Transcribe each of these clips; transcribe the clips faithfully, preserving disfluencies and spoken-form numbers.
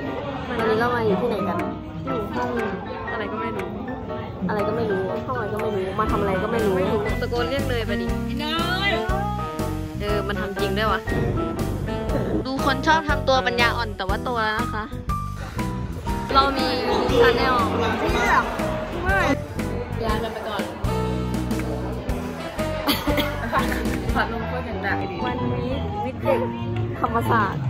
วันนี้เรามาอยู่ที่ไหนกันอยู่ห้องอะไรก็ไม่รู้อะไรก็ไม่รู้ห้องอะไรก็ไม่รู้มาทำอะไรก็ไม่รู้ตะโกนเรียกเลยไปดิเนยเออมันทำจริงด้วยวะดูคนชอบทำตัวปัญญาอ่อนแต่ว่าโตแล้วนะคะเรามีชาแนลไม่เลือกไม่ยากันไปก่อนผัดลงก็อย่างดักวันนี้วิทย์เด็กธรรมศาสตร์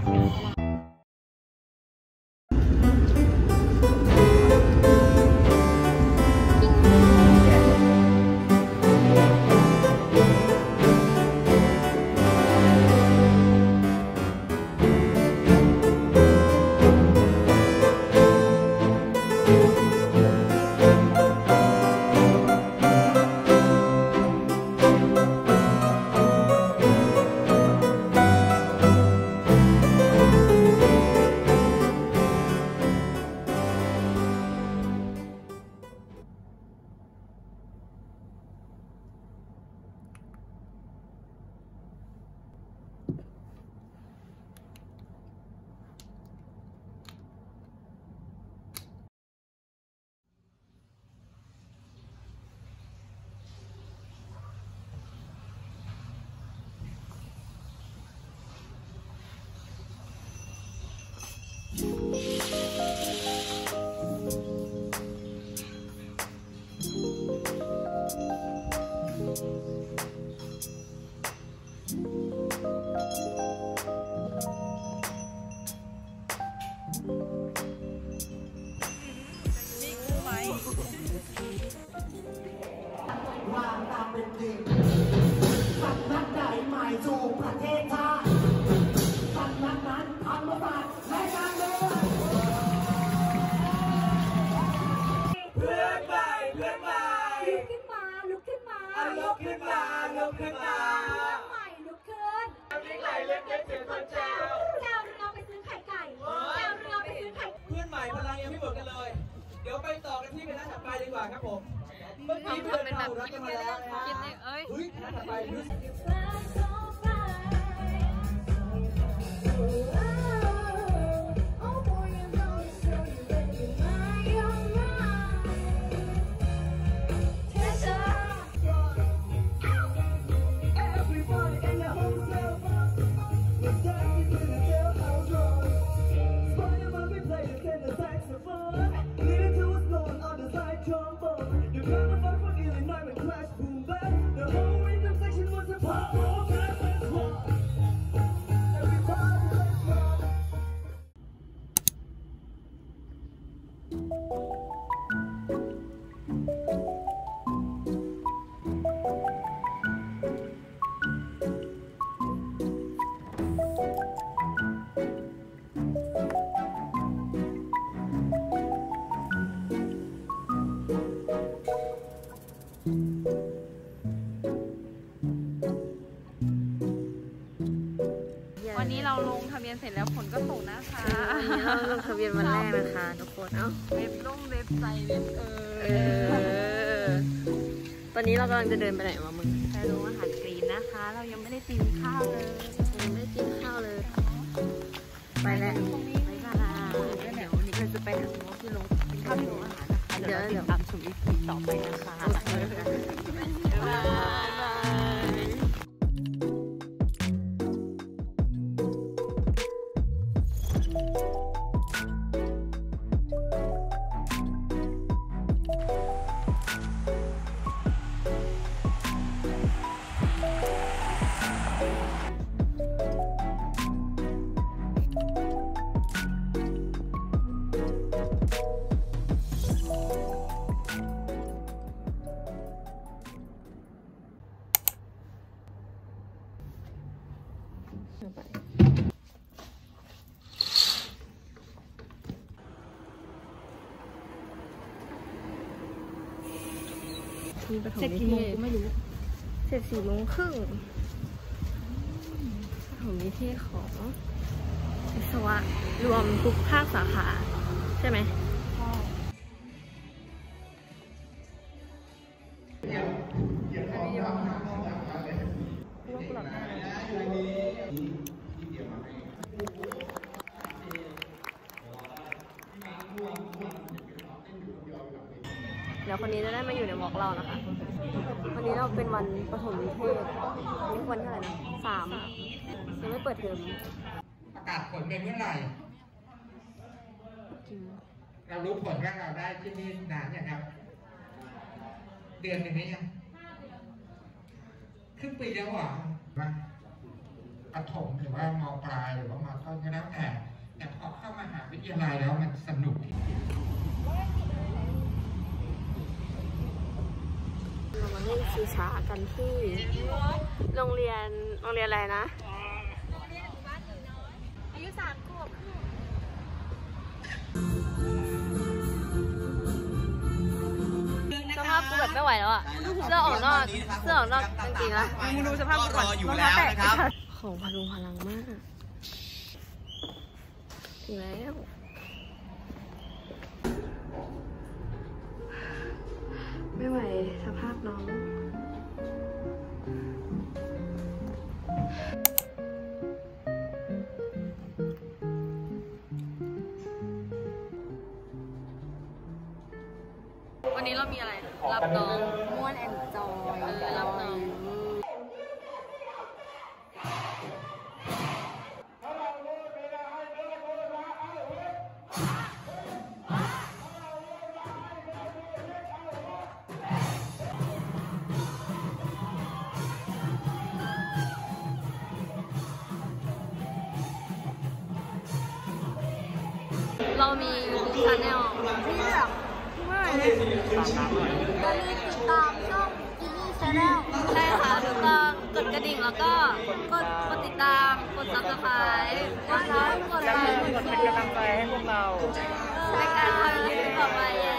ครับผมเมื่อกี้เพื่อนเป็นแบบกินเนี่ยกินเนี่ยเอ้ยวันนี้เราลงทะเบียนเสร็จแล้วผลก็ตกนะคะเราลงทะเบียนวันแรกนะคะทุกคนเอ้าเว็บล่มเว็บไซต์เว็บเออตอนนี้เรากำลังจะเดินไปไหนวะมึงไปโรงอาหารกรีนนะคะเรายังไม่ได้กินข้าวเลยยังไม่ได้กินข้าวเลยไปแล้วไปค่ะเดี๋ยววันนี้เราจะไปทางโน้นที่โรงกินข้าวที่โรงอาหารนะคะเดี๋ยวเดี๋ยวตามชมวิธีต่อไปนะคะบ๊ายบายเสร็จกี่โมงกูไม่รู้เสร็จสี่โมงครึ่งปฐมนิเทศของวิศวะรวมทุกภาคสาขาใช่ไหมดี๋ยวคนนี้จะได้มาอยู่ในวอล์กเรานะคะวันนี้เราเป็นวันประถมนิเทศวันนี้วันเท่าไหร่นะสามยังไม่เปิดเทอมประกาศผลเป็นเมื่อไหร่เรารู้ผลว่าเราได้ที่นี่นานยังครับ เดือนหนึ่งนี้ยังครึ่งปีแล้วหรอว่าประถมหรือว่ามปลายหรือว่ามต้นก็แล้วแต่แต่พอเข้ามหาวิทยาลัยแล้วมันสนุกที่เรามาเล่นชิงช้ากันที่โรงเรียนโรงเรียนอะไรนะโรงเรียนบ้านหนูน้อยอายุสามขวบสภาพกูแบบไม่ไหวแล้วอ่ะเสื้อออกนอกเสื้อออกนอกจริงๆนะมึงดูสภาพกูก่อนอยู่แล้วนะครับของพลุงพลังมากถึงแล้วไม่ไหวสภาพน้องวันนี้เรามีอะไรรับน้องม้วนแอนจอยเออรับน้องเรามีชาแนลที่เลือกไม่อย่าลืมติดตามช่องกินนี่ชาแนลใช่ค่ะถูกต้องกดกระดิ่งแล้วก็กดกดติดตามกดซับสไครต์กดไลค์กดไลค์กดเป็นกำลังใจให้พวกเราในการทำคลิปต่อไปเย้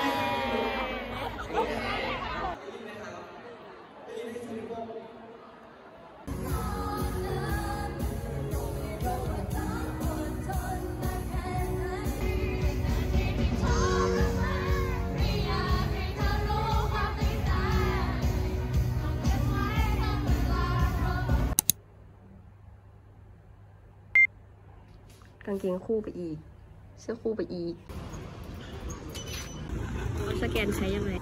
กางเกงคู่ไปอีกเสื้อคู่ไปอีกเอาสแกนใช้ยังไง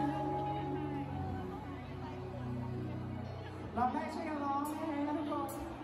เราได้ช่วยกันร้องให้นะทุกคน